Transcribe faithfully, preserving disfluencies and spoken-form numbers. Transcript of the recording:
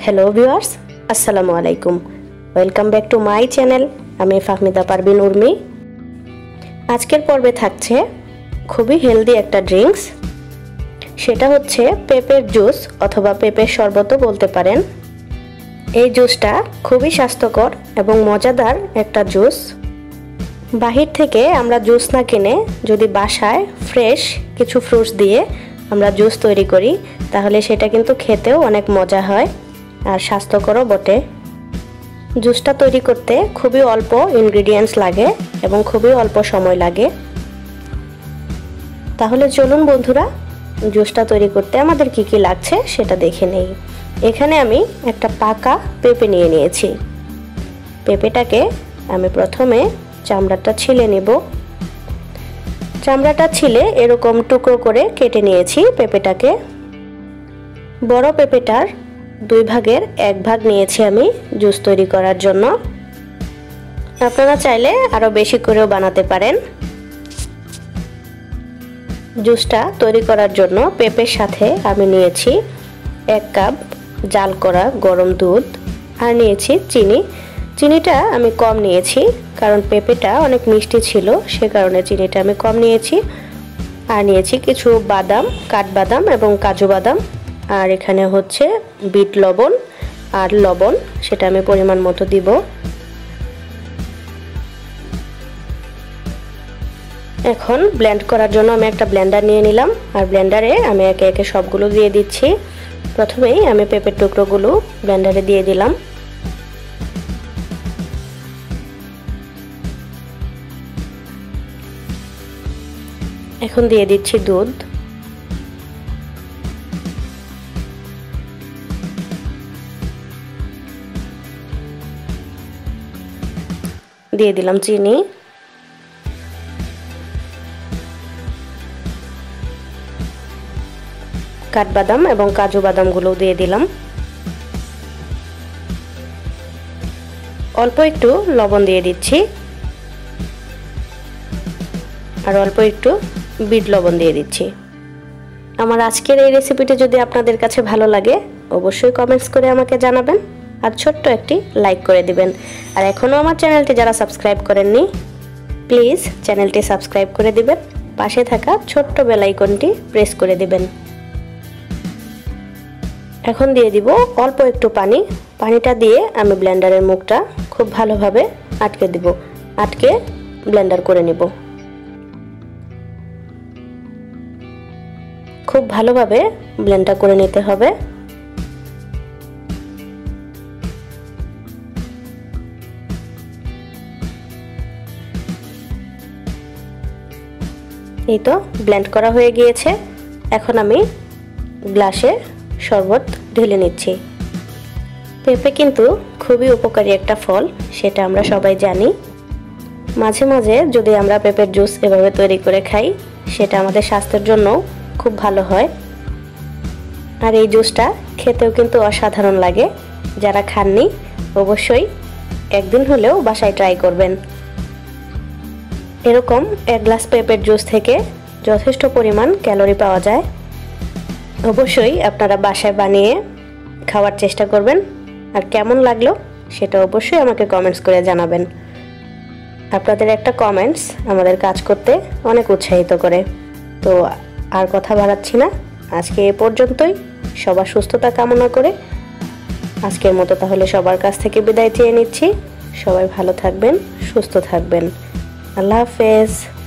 Hello viewers আসসালামু আলাইকুম welcome back to my channel আমি ফাহমিদা পারভিন উর্মি। আজকের পর্বে থাকছে খুবই হেলদি একটা ড্রিঙ্কস, সেটা হচ্ছে পেঁপের জুস অথবা পেঁপের শরবতও বলতে পারেন। এই জুসটা খুবই স্বাস্থ্যকর এবং মজাদার একটা জুস। বাহির থেকে আমরা জুস না কিনে যদি বাসায় ফ্রেশ কিছু ফ্রুটস দিয়ে আমরা জুস তৈরি করি তাহলে সেটা কিন্তু খেতেও অনেক মজা হয় আর স্বাস্থ্যকরও বটে। জুসটা তৈরি করতে খুবই অল্প ইনগ্রেডিয়েন্টস লাগে এবং খুবই অল্প সময় লাগে। তাহলে চলুন বন্ধুরা জুসটা তৈরি করতে আমাদের কি কি লাগছে সেটা দেখে নেই। এখানে আমি একটা পাকা পেঁপে নিয়ে নিয়েছি। পেঁপেটাকে আমি প্রথমে চামড়াটা ছিলে নেব। চামড়াটা ছিলে এরকম টুকরো করে কেটে নিয়েছি পেঁপেটাকে। বড় পেঁপেটার দুই ভাগের এক ভাগ নিয়েছি আমি জুস তৈরি করার জন্য। আপনারা চাইলে আরো বেশি করেও বানাতে পারেন। জুসটা তৈরি করার জন্য পেঁপের সাথে আমি নিয়েছি এক কাপ জাল করা গরম দুধ আর নিয়েছি চিনি। চিনিটা আমি কম নিয়েছি কারণ পেঁপেটা অনেক মিষ্টি ছিল, সে কারণে চিনিটা আমি কম নিয়েছি। আর নিয়েছি কিছু বাদাম, কাঠবাদাম এবং কাজু বাদাম। আর এখানে হচ্ছে বিট লবণ আর লবণ, সেটা আমি পরিমাণ মতো দিব। এখন ব্লেন্ড করার জন্য আমি একটা ব্লেন্ডার নিয়ে নিলাম আর ব্লেন্ডারে আমি একে একে সবগুলো দিয়ে দিচ্ছি। প্রথমেই আমি পেঁপের টুকরোগুলো ব্লেন্ডারে দিয়ে দিলাম। এখন দিয়ে দিচ্ছি দুধ। দিয়ে দিলাম চিনি। কাঠবাদাম এবং কাজু বাদামগুলো দিয়ে দিলাম। অল্প একটু লবণ দিয়ে দিচ্ছি আর অল্প একটু বিট লবণ দিয়ে দিচ্ছি। আমার আজকের এই রেসিপিটি যদি আপনাদের কাছে ভালো লাগে অবশ্যই কমেন্টস করে আমাকে জানাবেন আর ছোট্ট একটি লাইক করে দিবেন। আর এখনও আমার চ্যানেলটি যারা সাবস্ক্রাইব করেননি প্লিজ চ্যানেলটি সাবস্ক্রাইব করে দিবেন, পাশে থাকা ছোট্ট বেল আইকনটি প্রেস করে দিবেন। এখন দিয়ে দিব অল্প একটু পানি। পানিটা দিয়ে আমি ব্লেন্ডারের মুখটা খুব ভালোভাবে আটকে দিব, আটকে ব্লেন্ডার করে নিব। খুব ভালোভাবে ব্লেন্ডার করে নিতে হবে। এই তো ব্লেন্ড করা হয়ে গিয়েছে। এখন আমি গ্লাসে শরবত ঢেলে নিচ্ছি। পেঁপে কিন্তু খুবই উপকারী একটা ফল, সেটা আমরা সবাই জানি। মাঝে মাঝে যদি আমরা পেঁপের জুস এভাবে তৈরি করে খাই সেটা আমাদের স্বাস্থ্যের জন্য খুব ভালো হয়। আর এই জুসটা খেতেও কিন্তু অসাধারণ লাগে। যারা খাননি অবশ্যই একদিন হলেও বাসায় ট্রাই করবেন। এরকম এক গ্লাস পেঁপের জুস থেকে যথেষ্ট পরিমাণ ক্যালোরি পাওয়া যায়। অবশ্যই আপনারা বাসায় বানিয়ে খাওয়ার চেষ্টা করবেন আর কেমন লাগলো সেটা অবশ্যই আমাকে কমেন্টস করে জানাবেন। আপনাদের একটা কমেন্টস আমাদের কাজ করতে অনেক উৎসাহিত করে। তো আর কথা বাড়াচ্ছি না, আজকে এ পর্যন্তই। সবার সুস্থতা কামনা করে আজকের মতো তাহলে সবার কাছ থেকে বিদায় চেয়ে নিচ্ছি। সবাই ভালো থাকবেন, সুস্থ থাকবেন। আল্লাহ হাফেজ।